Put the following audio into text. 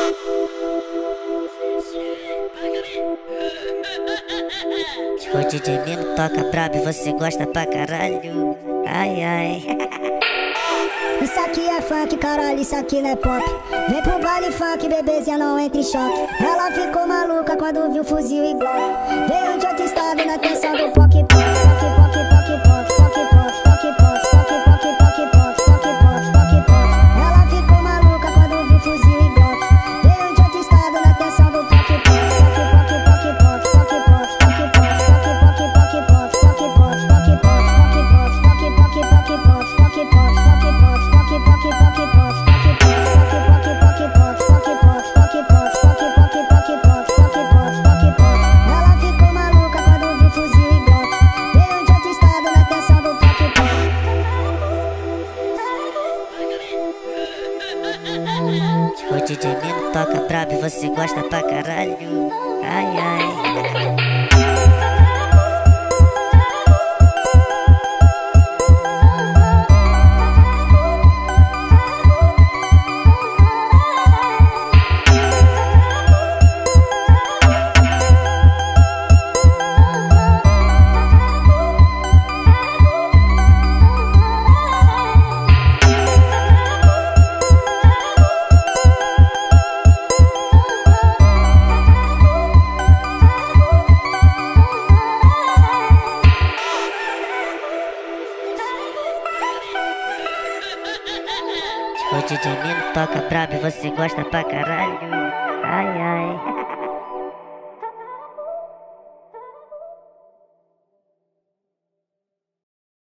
O DJ Mino toca brabo e você gosta pra caralho. Ai, ai. Isso aqui é funk, caralho, isso aqui não é pop. Vem pro baile funk, bebezinha, não entra em choque. Ela ficou maluca quando viu fuzil igual. Veio de outro estado na tensão do poc poc. Poc poc poc poc, poc poc poc poc, poc poc poc poc, poc poc poc poc. Ela ficou maluca quando viu fuzil igual. Veio de outro estado na tensão do poc poc. Poc poc poc poc, poc poc poc poc, poc poc poc poc, poc poc poc poc, poc poc poc poc, poc poc poc. Ela ficou maluca quando viu fuzil igual. Veio de outro estado na tensão do poc poc. O DJ Mino toca brabo e você gosta pra caralho. Ai, ai. O DJ Mino toca brabo e você gosta pra caralho. Ai, ai.